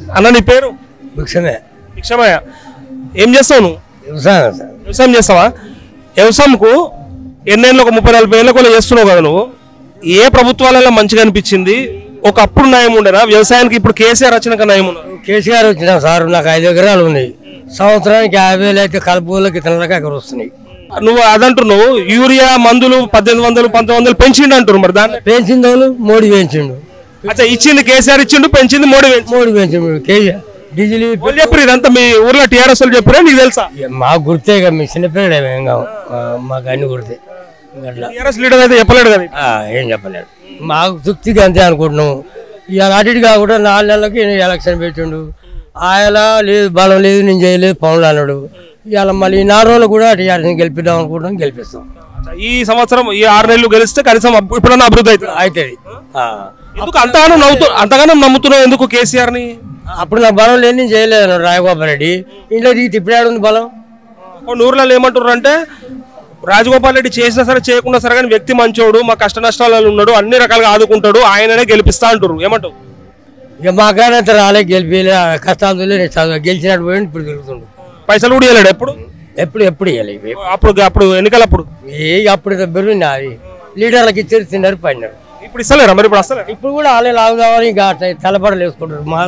అన్న నీ పేరు? భిక్షమే. భిక్షమయ్య. ఏం చేస్తావు నువ్వు? వ్యవసాయం సార్. వ్యవసాయం చేస్తావా? వ్యవసాయంకు ఎన్నేళ్ళు, ఒక 30-40 ఏళ్ళ కూడా చేస్తున్నావు కదా నువ్వు. ఏ ప్రభుత్వాలలో మంచిగా అనిపించింది? ఒకప్పుడు నయం ఉండేనా వ్యవసాయానికి? ఇప్పుడు కేసీఆర్ వచ్చినాక నయం ఉండదు. కేసీఆర్ వచ్చిన సార్ నాకు 5 ఎకరాలు ఉన్నాయి. సంవత్సరానికి 50,000 అయితే కలుపులకు ఇతరులకు ఎక్కడ వస్తున్నాయి. నువ్వు అదంటున్నావు యూరియా మందులు 1800-1900 పెంచిండు అంటున్నారు. మరి దాన్ని పెంచింది వాళ్ళు మోడీ పెంచిండు. అచ్చా, ఇచ్చింది కేసీఆర్ ఇచ్చిండు, పెంచింది మోడీ పెంచిండు. కేసీఆర్ డీజిల్ చెప్పారు. ఇదంతా మీ ఊర్లో టీఆర్ఎస్ వాళ్ళు చెప్పారా? నీకు తెలుసా? మాకు గుర్తే కదా, మీ చిన్నపిల్లడు ఏం కావు, మాకు అన్ని గుర్తే. టీఆర్ఎస్ లీడర్ అయితే చెప్పలేడు కదా. ఏం చెప్పలేడు. మాకు తృప్తిగా అంతే అనుకుంటున్నాము. ఇవాళ అటు కాకుండా 4 నెలలకి ఎలక్షన్ పెట్టిండు. ఆయన లేదు, బలం లేదు, నేను చేయలేదు పనులు అన్నాడు. ఇవాళ మళ్ళీ 4 రోజులు కూడా టీఆర్ఎస్ గెలిపిద్దాం అనుకుంటాం, గెలిపిస్తాం. ఈ సంవత్సరం ఈ 6 నెలలు గెలిస్తే కనీసం ఇప్పుడన్నా అభివృద్ధి అవుతుంది. ఎందుకు అంతగానో నమ్ముతున్నావు ఎందుకు కేసీఆర్ ని? అప్పుడు నాకు బలం లేదు, నేను చేయలేదు అన్నాడు రాజగోపాల్ రెడ్డి. ఇంట్లో దిగి తిప్పినాడు ఉంది బలం. కొన్ని ఊర్లలో ఏమంటారు అంటే, రాజగోపాల్ రెడ్డి చేసినా సరే చేయకుండా సరే కానీ వ్యక్తి మంచోడు, మా కష్ట నష్టాలలో ఉన్నాడు, అన్ని రకాలుగా ఆదుకుంటాడు, ఆయననే గెలిపిస్తా అంటారు. ఏమంటావు? ఇక మాకానంత రాలే, గెలిపి కష్టాలు గెలిచినట్టు పోయి ఇప్పుడు తిరుగుతుండు. పైసలు కూడా ఇవ్వలేడు ఎప్పుడు ఇవ్వలేదు. అప్పుడు ఎన్నికలప్పుడు అప్పుడు బెరువు అది లీడర్లకు ఇచ్చారు, తిన్నారు, పడినారు. ఇప్పుడు ఇస్తలేరా? మరి ఇప్పుడు అసలు ఇప్పుడు కూడా వాళ్ళే లాగుదామని ఇంకా తలపడలు వేసుకుంటారు. మా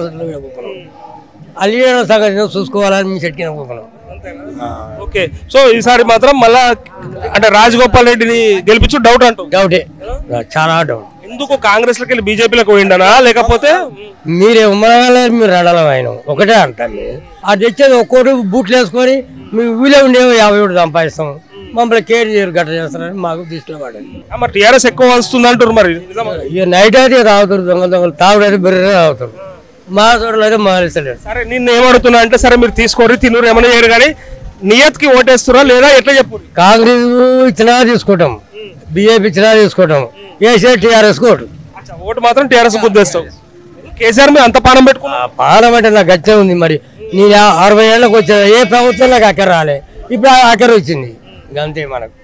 ఆ లీడర్ సంగతి చూసుకోవాలని మేము చెట్టుకి అనుకుంటున్నాం. ఓకే. సో ఈసారి మాత్రం మళ్ళా అంటే రాజగోపాల్ రెడ్డిని గెలిపించు డౌట్ అంటూ? డౌటే, చాలా డౌట్. ఎందుకు కాంగ్రెస్ లోకి వెళ్ళి బీజేపీలోకి పోయిండనా, లేకపోతే మీరే మీరు అడలం ఆయన ఒకటే అంటాను. అది తెచ్చేది ఒక్కోటి బూట్లు వేసుకొని మేము ఊళ్ళో ఉండేవి 50 సంపాదిస్తాం, మమ్మల్ని కేర్ చేయరు, గట్ట చేస్తారని మాకు దృష్టిలో పడేది. మరి టీఆర్ఎస్ ఎక్కువ వస్తుంది అంటారు. మరి ఇక నైట్ అయితే తాగుతారు, దొంగలు తాగుడైతే బెర్రే తాగుతారు, మా చోట్ల అయితే మానేస్తలేరు. సరే, నిన్ను ఏమడుతున్నా అంటే, సరే మీరు తీసుకోరు తిన్నూరు ఏమైనా చేయరు కానీ నియత్కి ఓటేస్తురా లేదా ఎట్లా చెప్పు? కాంగ్రెస్ ఇచ్చినా తీసుకుంటాం, బీజేపీ ఇచ్చినా తీసుకుంటాం, వేసే టీఆర్ఎస్ ఓటు. ఓటు మాత్రం టీఆర్ఎస్ గుద్దేస్తాం. కేసీఆర్ మీద అంత పానం పెట్టుకున్నా? పానం అంటే నాకు గచ్చే ఉంది. మరి నేను 60 ఏళ్ళకి వచ్చా, ఏ ప్రభుత్వం నాకు అక్కర రాలే, ఇప్పుడు అక్కర వచ్చింది, అంతే మనకు.